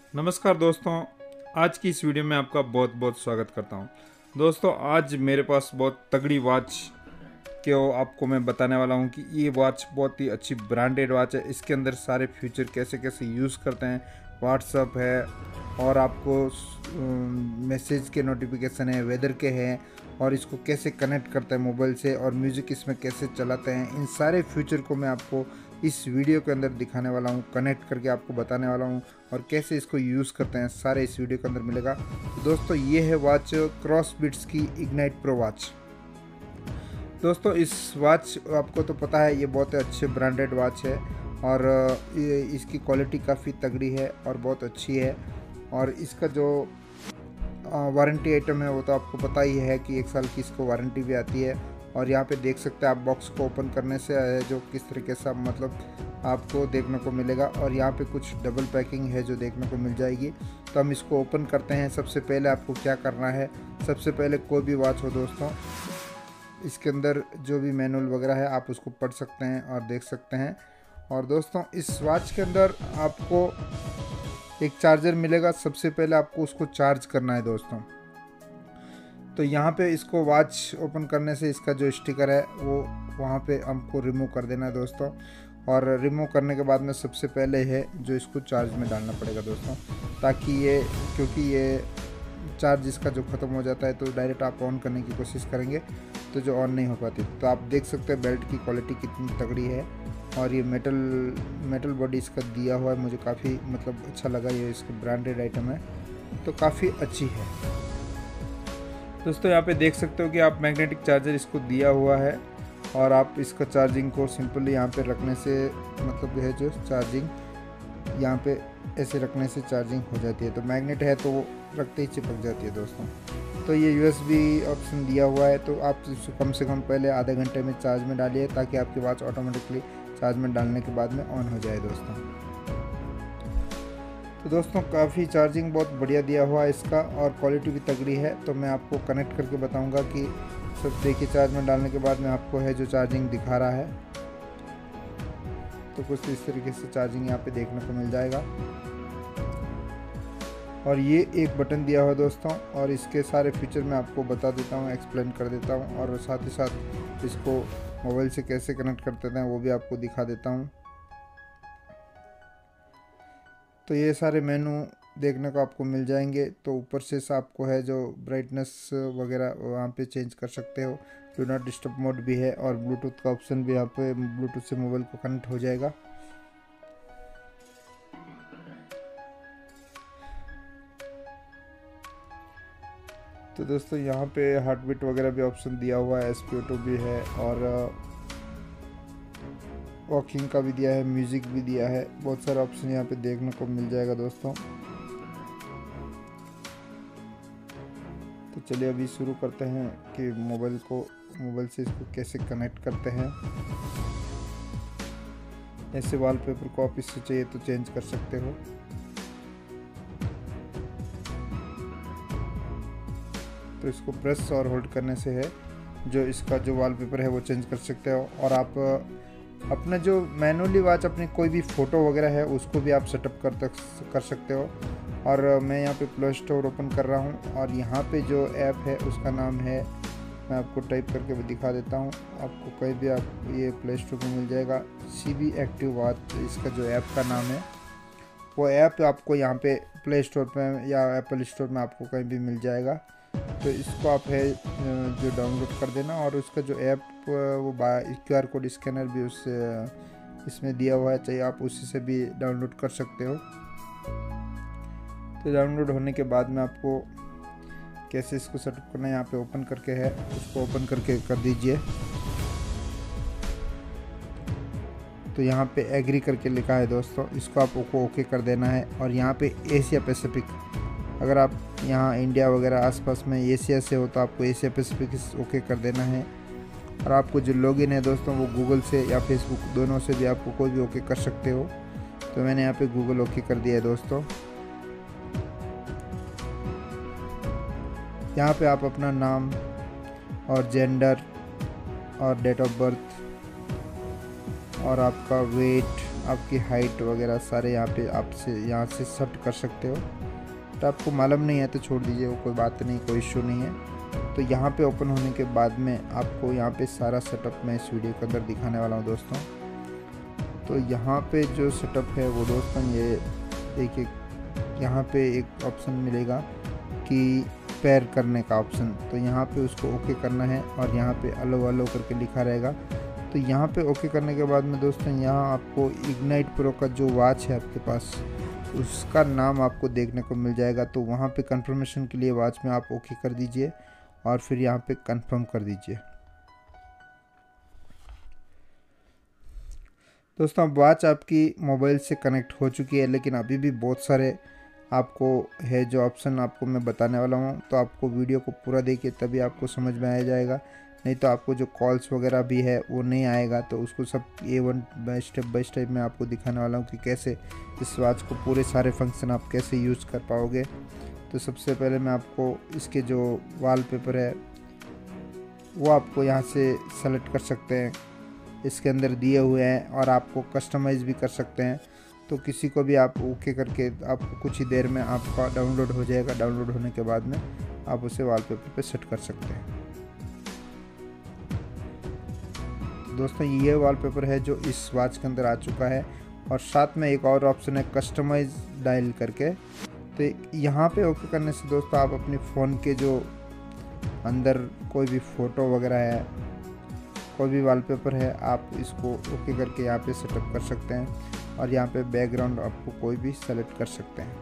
नमस्कार दोस्तों, आज की इस वीडियो में आपका बहुत बहुत स्वागत करता हूं। दोस्तों, आज मेरे पास बहुत तगड़ी वॉच को आपको मैं बताने वाला हूं कि ये वॉच बहुत ही अच्छी ब्रांडेड वॉच है। इसके अंदर सारे फीचर कैसे कैसे यूज़ करते हैं, व्हाट्सअप है और आपको मैसेज के नोटिफिकेशन है, वेदर के हैं और इसको कैसे कनेक्ट करते हैं मोबाइल से और म्यूज़िक इसमें कैसे चलाते हैं, इन सारे फीचर को मैं आपको इस वीडियो के अंदर दिखाने वाला हूँ, कनेक्ट करके आपको बताने वाला हूँ और कैसे इसको यूज़ करते हैं सारे इस वीडियो के अंदर मिलेगा। तो दोस्तों, ये है वॉच क्रॉसबिट्स की इग्नाइट प्रो वॉच। दोस्तों, इस वॉच आपको तो पता है ये बहुत अच्छे ब्रांडेड वॉच है और इसकी क्वालिटी काफ़ी तगड़ी है और बहुत अच्छी है। और इसका जो वारंटी आइटम है वो तो आपको पता ही है कि 1 साल की इसको वारंटी भी आती है। और यहाँ पे देख सकते हैं आप बॉक्स को ओपन करने से जो किस तरीके से मतलब आपको देखने को मिलेगा। और यहाँ पे कुछ डबल पैकिंग है जो देखने को मिल जाएगी। तो हम इसको ओपन करते हैं। सबसे पहले आपको क्या करना है, सबसे पहले कोई भी वॉच हो दोस्तों, इसके अंदर जो भी मैनुअल वगैरह है आप उसको पढ़ सकते हैं और देख सकते हैं। और दोस्तों, इस वॉच के अंदर आपको एक चार्जर मिलेगा। सबसे पहले आपको उसको चार्ज करना है दोस्तों। तो यहाँ पे इसको वॉच ओपन करने से इसका जो स्टिकर है वो वहाँ पे हमको रिमूव कर देना है दोस्तों। और रिमूव करने के बाद में सबसे पहले है जो इसको चार्ज में डालना पड़ेगा दोस्तों, ताकि ये, क्योंकि ये चार्ज इसका जो ख़त्म हो जाता है तो डायरेक्ट आप ऑन करने की कोशिश करेंगे तो जो ऑन नहीं हो पाती। तो आप देख सकते हैं बेल्ट की क्वालिटी कितनी तगड़ी है और ये मेटल बॉडी इसका दिया हुआ है। मुझे काफ़ी मतलब अच्छा लगा, ये इसका ब्रांडेड आइटम है तो काफ़ी अच्छी है दोस्तों। यहाँ पे देख सकते हो कि आप मैग्नेटिक चार्जर इसको दिया हुआ है और आप इसका चार्जिंग को सिंपली यहाँ पे रखने से मतलब है जो चार्जिंग यहाँ पे ऐसे रखने से चार्जिंग हो जाती है। तो मैग्नेट है तो वो रखते ही चिपक जाती है दोस्तों। तो ये USB ऑप्शन दिया हुआ है, तो आप इसको कम से कम पहले आधे घंटे में चार्ज में डालिए ताकि आपकी वॉच ऑटोमेटिकली चार्ज में डालने के बाद में ऑन हो जाए दोस्तों। तो दोस्तों, काफ़ी चार्जिंग बहुत बढ़िया दिया हुआ है इसका और क्वालिटी भी तगड़ी है। तो मैं आपको कनेक्ट करके बताऊंगा कि सब देखिए, चार्ज में डालने के बाद में आपको है जो चार्जिंग दिखा रहा है तो कुछ इस तरीके से चार्जिंग यहाँ पे देखने को मिल जाएगा। और ये एक बटन दिया हुआ है दोस्तों और इसके सारे फीचर मैं आपको बता देता हूँ, एक्सप्लेन कर देता हूँ और साथ ही साथ इसको मोबाइल से कैसे कनेक्ट करते हैं वो भी आपको दिखा देता हूँ। तो ये सारे मेनू देखने को आपको मिल जाएंगे। तो ऊपर से आपको है जो ब्राइटनेस वगैरह वहाँ पे चेंज कर सकते हो। डू नॉट डिस्टर्ब मोड भी है और ब्लूटूथ का ऑप्शन भी यहाँ पे, ब्लूटूथ से मोबाइल को कनेक्ट हो जाएगा। तो दोस्तों, यहाँ पे हार्ट बीट वगैरह भी ऑप्शन दिया हुआ है, SpO2 भी है और वॉकिंग का भी दिया है, म्यूज़िक भी दिया है। बहुत सारे ऑप्शन यहाँ पे देखने को मिल जाएगा दोस्तों। तो चलिए अभी शुरू करते हैं कि मोबाइल से इसको कैसे कनेक्ट करते हैं। ऐसे वॉलपेपर को आप इससे चाहिए तो चेंज कर सकते हो। तो इसको प्रेस और होल्ड करने से है जो इसका जो वॉलपेपर है वो चेंज कर सकते हो। और आप अपना जो मैनुअली वॉच अपनी कोई भी फ़ोटो वगैरह है उसको भी आप सेटअप कर सकते हो। और मैं यहाँ पे प्ले स्टोर ओपन कर रहा हूँ और यहाँ पे जो ऐप है उसका नाम है, मैं आपको टाइप करके भी दिखा देता हूँ, आपको कहीं भी आप ये प्ले स्टोर में मिल जाएगा। CB एक्टिव वॉच इसका जो ऐप का नाम है, वो ऐप आपको यहाँ पे प्ले स्टोर पर या एप्पल स्टोर में आपको कहीं भी मिल जाएगा। तो इसको आप है जो डाउनलोड कर देना और उसका जो ऐप वो QR कोड स्कैनर भी इसमें दिया हुआ है, चाहिए आप उसी से भी डाउनलोड कर सकते हो। तो डाउनलोड होने के बाद में आपको कैसे इसको सेटअप करना है, यहाँ पे ओपन करके है, उसको ओपन करके कर दीजिए। तो यहाँ पे एग्री करके लिखा है दोस्तों, इसको आपको ओके कर देना है। और यहाँ पे एशिया पैसिफिक, अगर आप यहाँ इंडिया वगैरह आसपास में एशिया से हो तो आपको एशिया पैसिफिक ओके कर देना है। और आपको जो लॉगिन है दोस्तों वो गूगल से या फेसबुक दोनों से भी आपको कोई भी ओके कर सकते हो। तो मैंने यहाँ पे गूगल ओके कर दिया है दोस्तों। यहाँ पे आप अपना नाम और जेंडर और डेट ऑफ बर्थ और आपका वेट, आपकी हाइट वगैरह सारे यहाँ पे आपसे यहाँ से सेट कर सकते हो। तो आपको मालूम नहीं है तो छोड़ दीजिए, वो कोई बात नहीं, कोई इशू नहीं है। तो यहाँ पे ओपन होने के बाद में आपको यहाँ पे सारा सेटअप मैं इस वीडियो के अंदर दिखाने वाला हूँ दोस्तों। तो यहाँ पे जो सेटअप है वो दोस्तों ये देखिए, यहाँ पे एक ऑप्शन मिलेगा कि पेयर करने का ऑप्शन, तो यहाँ पे उसको ओके करना है और यहाँ पे अलो अलो करके लिखा रहेगा। तो यहाँ पे ओके करने के बाद में दोस्तों यहाँ आपको इग्नाइट प्रो का जो वॉच है आपके पास, उसका नाम आपको देखने को मिल जाएगा। तो वहाँ पे कंफर्मेशन के लिए वॉच में आप ओके कर दीजिए और फिर यहाँ पे कंफर्म कर दीजिए। दोस्तों अब वॉच आपकी मोबाइल से कनेक्ट हो चुकी है, लेकिन अभी भी बहुत सारे आपको है जो ऑप्शन आपको मैं बताने वाला हूँ। तो आपको वीडियो को पूरा देखिए तभी आपको समझ में आ जाएगा, नहीं तो आपको जो कॉल्स वगैरह भी है वो नहीं आएगा। तो उसको सब A1 बाय स्टेप मैं आपको दिखाने वाला हूँ कि कैसे इस वॉच को पूरे सारे फंक्शन आप कैसे यूज़ कर पाओगे। तो सबसे पहले मैं आपको इसके जो वॉलपेपर है वो आपको यहाँ से सेलेक्ट कर सकते हैं, इसके अंदर दिए हुए हैं, और आपको कस्टमाइज़ भी कर सकते हैं। तो किसी को भी आप ओके करके आपको कुछ ही देर में आपका डाउनलोड हो जाएगा। डाउनलोड होने के बाद में आप उसे वॉलपेपर पे सेट कर सकते हैं। दोस्तों ये वॉलपेपर है जो इस वॉच के अंदर आ चुका है, और साथ में एक और ऑप्शन है कस्टमाइज डायल करके। तो यहाँ पे ओके करने से दोस्तों आप अपने फ़ोन के जो अंदर कोई भी फ़ोटो वगैरह है, कोई भी वॉलपेपर है, आप इसको ओके करके यहाँ पे सेटअप कर सकते हैं। और यहाँ पे बैकग्राउंड आपको कोई भी सेलेक्ट कर सकते हैं।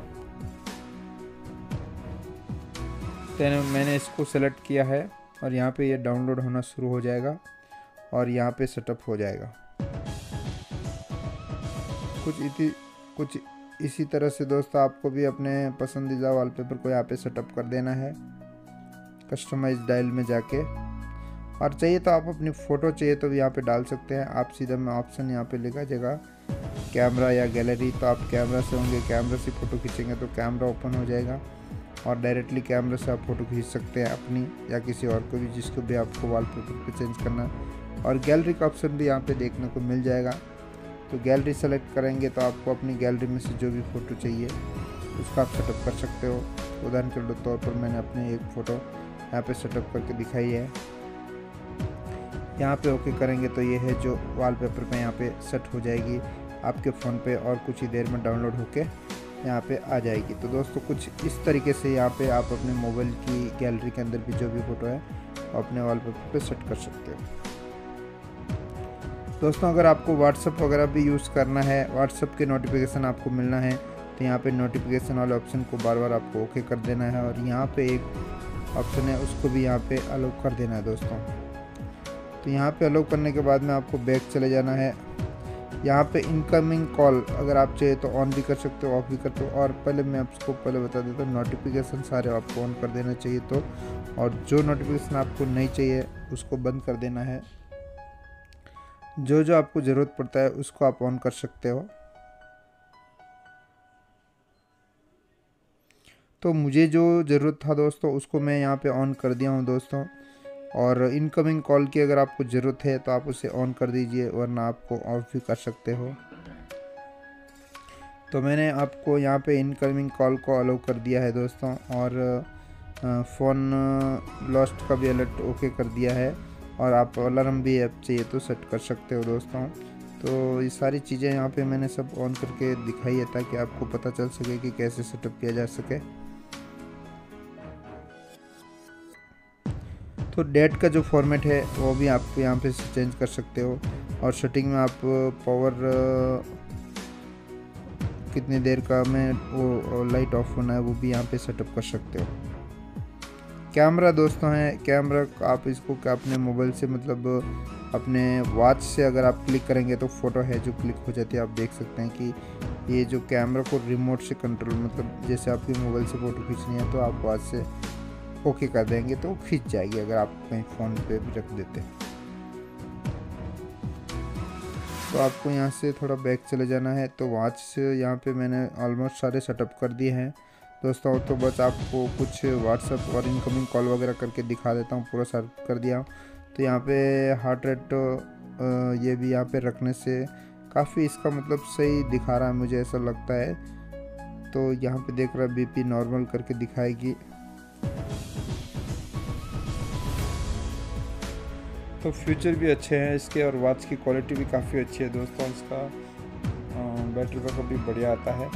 तो मैंने इसको सेलेक्ट किया है और यहाँ पे ये डाउनलोड होना शुरू हो जाएगा और यहाँ पे सेटअप हो जाएगा। कुछ इसी तरह से दोस्तों आपको भी अपने पसंदीदा वॉलपेपर को यहाँ पे सेटअप कर देना है कस्टमाइज डायल में जाके। और चाहिए तो आप अपनी फ़ोटो चाहिए तो भी यहाँ पे डाल सकते हैं आप। सीधा में ऑप्शन यहाँ पे लिखा जगह कैमरा या गैलरी, तो आप कैमरा से होंगे, कैमरा से फ़ोटो खींचेंगे तो कैमरा ओपन हो जाएगा और डायरेक्टली कैमरा से आप फ़ोटो खींच सकते हैं अपनी या किसी और को भी, जिसको भी आपको वॉलपेपर पे चेंज करना। और गैलरी का ऑप्शन भी यहाँ पे देखने को मिल जाएगा। तो गैलरी सेलेक्ट करेंगे तो आपको अपनी गैलरी में से जो भी फ़ोटो चाहिए उसका आप सेटअप कर सकते हो। उदाहरण के तौर पर मैंने अपने एक फ़ोटो यहाँ पे सेटअप करके दिखाई है। यहाँ पे ओके करेंगे तो ये है जो वॉलपेपर पे यहाँ पे सेट हो जाएगी आपके फ़ोन पे, और कुछ ही देर में डाउनलोड होके यहाँ पे आ जाएगी। तो दोस्तों कुछ इस तरीके से यहाँ पे आप अपने मोबाइल की गैलरी के अंदर भी जो भी फ़ोटो है अपने वॉलपेपर पे सेट कर सकते हो। दोस्तों अगर आपको व्हाट्सअप वगैरह भी यूज़ करना है, व्हाट्सअप के नोटिफिकेशन आपको मिलना है, तो यहाँ पे नोटिफिकेशन वाले ऑप्शन को बार बार आपको ओके कर देना है, और यहाँ पे एक ऑप्शन है उसको भी यहाँ पे अलाउ कर देना है दोस्तों। तो यहाँ पे अलाउ करने के बाद में आपको बैक चले जाना है। यहाँ पे इनकमिंग कॉल अगर आप चाहे तो ऑन भी कर सकते हो, ऑफ भी करते हो। और पहले मैं आपको बता देता हूँ नोटिफिकेशन सारे आपको ऑन कर देना चाहिए, तो और जो नोटिफिकेशन आपको नहीं चाहिए उसको बंद कर देना है। जो आपको ज़रूरत पड़ता है उसको आप ऑन कर सकते हो। तो मुझे जो ज़रूरत था दोस्तों उसको मैं यहाँ पे ऑन कर दिया हूँ दोस्तों। और इनकमिंग कॉल की अगर आपको ज़रूरत है तो आप उसे ऑन कर दीजिए, वरना आपको ऑफ भी कर सकते हो। तो मैंने आपको यहाँ पे इनकमिंग कॉल को अलाउ कर दिया है दोस्तों, और फ़ोन लॉस्ट का भी अलर्ट ओके कर दिया है, और आप अलार्म भी ऐप चाहिए तो सेट कर सकते हो दोस्तों। तो ये सारी चीज़ें यहाँ पे मैंने सब ऑन करके दिखाई है ताकि आपको पता चल सके कि कैसे सेटअप किया जा सके। तो डेट का जो फॉर्मेट है वो भी आप यहाँ पे चेंज कर सकते हो, और सेटिंग में आप पावर कितनी देर का में वो लाइट ऑफ होना है वो भी यहाँ पे सेटअप कर सकते हो। कैमरा दोस्तों है, कैमरा आप इसको अपने मोबाइल से मतलब अपने वॉच से अगर आप क्लिक करेंगे तो फ़ोटो है जो क्लिक हो जाती है। आप देख सकते हैं कि ये जो कैमरा को रिमोट से कंट्रोल, मतलब जैसे आपके मोबाइल से फ़ोटो खींचनी है तो आप वॉच से ओके कर देंगे तो खींच जाएगी, अगर आप कहीं फ़ोन पे भी रख देते हैं। तो आपको यहाँ से थोड़ा बैक चले जाना है। तो वॉच से यहाँ पे मैंने ऑलमोस्ट सारे सेटअप कर दिए हैं दोस्तों। तो बस आपको कुछ व्हाट्सअप और इनकमिंग कॉल वगैरह करके दिखा देता हूँ, पूरा सेटअप कर दिया। तो यहाँ पे हार्ट रेट ये भी यहाँ पे रखने से काफ़ी इसका मतलब सही दिखा रहा है, मुझे ऐसा लगता है। तो यहाँ पे देख रहा बीपी नॉर्मल करके दिखाएगी। तो फीचर भी अच्छे हैं इसके और वॉच की क्वालिटी भी काफ़ी अच्छी है दोस्तों। इसका बैटरी बैकअप भी बढ़िया आता है।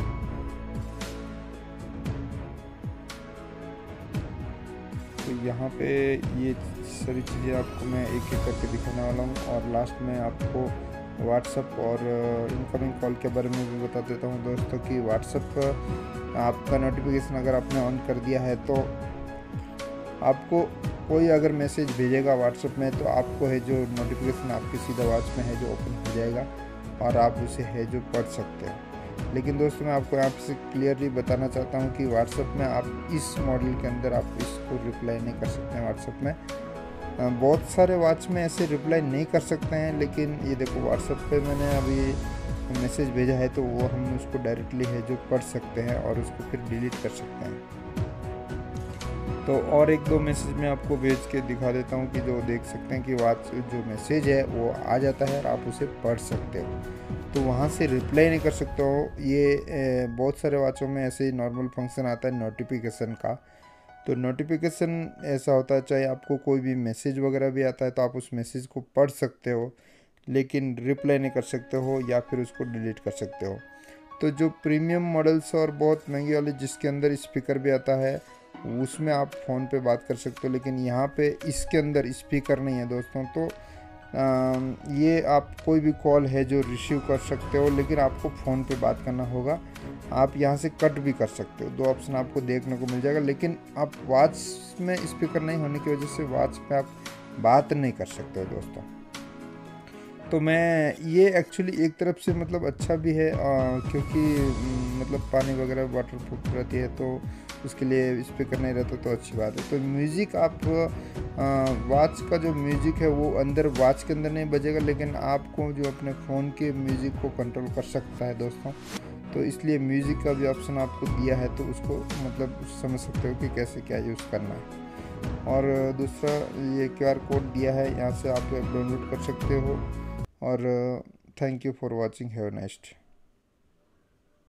तो यहाँ पे ये सारी चीज़ें आपको मैं एक एक करके दिखाने वाला हूँ और लास्ट में आपको व्हाट्सअप और इनकमिंग कॉल के बारे में भी बता देता हूँ दोस्तों कि व्हाट्सअप आपका नोटिफिकेशन अगर आपने ऑन कर दिया है तो आपको कोई अगर मैसेज भेजेगा व्हाट्सएप में तो आपको है जो नोटिफिकेशन आपके सीधा वॉच में है जो ओपन हो जाएगा और आप उसे है जो पढ़ सकते हैं। लेकिन दोस्तों मैं आपको यहाँ से क्लियरली बताना चाहता हूँ कि व्हाट्सएप में आप इस मॉडल के अंदर आप इसको रिप्लाई नहीं कर सकते हैं। व्हाट्सएप में बहुत सारे वॉच में ऐसे रिप्लाई नहीं कर सकते हैं, लेकिन ये देखो व्हाट्सएप पे मैंने अभी मैसेज भेजा है तो वो हम उसको डायरेक्टली है जो पढ़ सकते हैं और उसको फिर डिलीट कर सकते हैं। तो और एक दो मैसेज मैं आपको भेज के दिखा देता हूँ कि जो देख सकते हैं कि वॉच जो मैसेज है वो आ जाता है और आप उसे पढ़ सकते हो, तो वहाँ से रिप्लाई नहीं कर सकते हो। ये बहुत सारे वॉचों में ऐसे ही नॉर्मल फंक्शन आता है नोटिफिकेशन का। तो नोटिफिकेशन ऐसा होता है, चाहे आपको कोई भी मैसेज वगैरह भी आता है तो आप उस मैसेज को पढ़ सकते हो लेकिन रिप्लाई नहीं कर सकते हो या फिर उसको डिलीट कर सकते हो। तो जो प्रीमियम मॉडल्स और बहुत महंगे वाले जिसके अंदर स्पीकर भी आता है उसमें आप फ़ोन पे बात कर सकते हो, लेकिन यहाँ पे इसके अंदर स्पीकर नहीं है दोस्तों। तो ये आप कोई भी कॉल है जो रिसीव कर सकते हो, लेकिन आपको फ़ोन पे बात करना होगा। आप यहाँ से कट भी कर सकते हो, दो ऑप्शन आपको देखने को मिल जाएगा, लेकिन आप वॉच में स्पीकर नहीं होने की वजह से वॉच पे आप बात नहीं कर सकते हो दोस्तों। तो मैं ये एक्चुअली एक तरफ से मतलब अच्छा भी है क्योंकि मतलब पानी वगैरह वाटर प्रूफ रहती है तो उसके लिए स्पीकर नहीं रहता तो अच्छी बात है। तो म्यूज़िक आप वॉच का जो म्यूज़िक है वो अंदर वॉच के अंदर नहीं बजेगा, लेकिन आपको जो अपने फ़ोन के म्यूज़िक को कंट्रोल कर सकता है दोस्तों। तो इसलिए म्यूज़िक का भी ऑप्शन आपको दिया है तो उसको मतलब समझ सकते हो कि कैसे क्या यूज़ करना है। और दूसरा ये QR कोड दिया है, यहाँ से आप डाउनलोड कर सकते हो। और thank you for watching, have a nice day.